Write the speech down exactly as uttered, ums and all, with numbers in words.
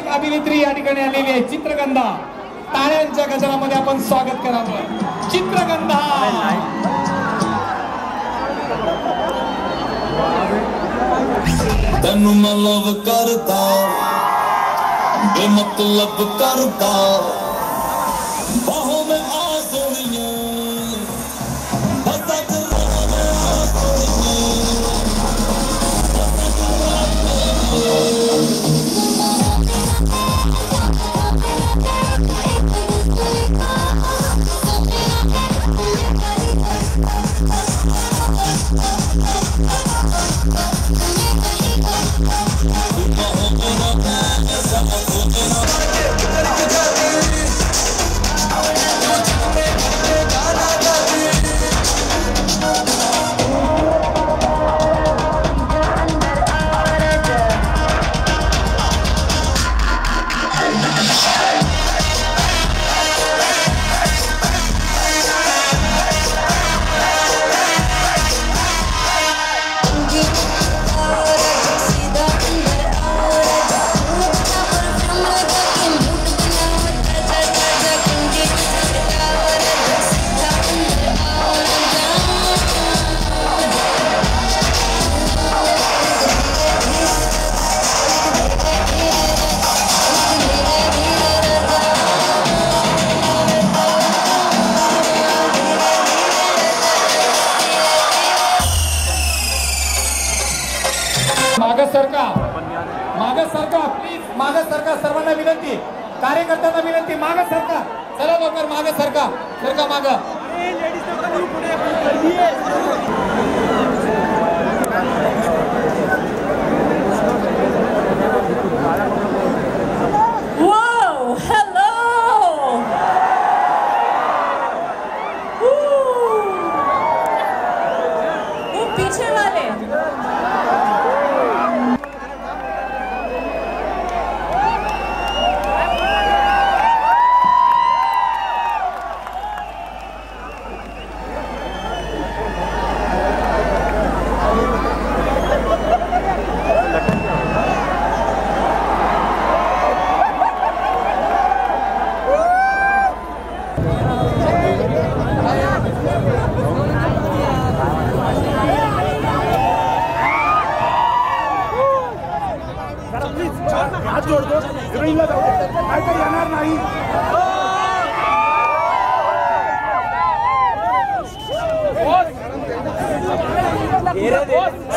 अभिनेत्री या ठिकाणी आलेली आहे चित्रगंधा. टाळ्यांच्या गजरामध्ये आपण स्वागत करावं. चित्रगंधा तेनू मैं लव करता बेमतलब करता बाहों में आ सोनिया बसा जरा में आ सोनिया मागं सरका, मागं सरका, प्लीज मागं सरका. सर्वांना विनंती, कार्यकर्त्यांना विनंती, मागं सरका. चला लवकर मागं सरका, सरका मागं. Wow, hello. वो पीछे वाले हाथ जोड़ दो, ग्रीनला जाऊ दे, काहीतरी येणार नाही. घेरे दे.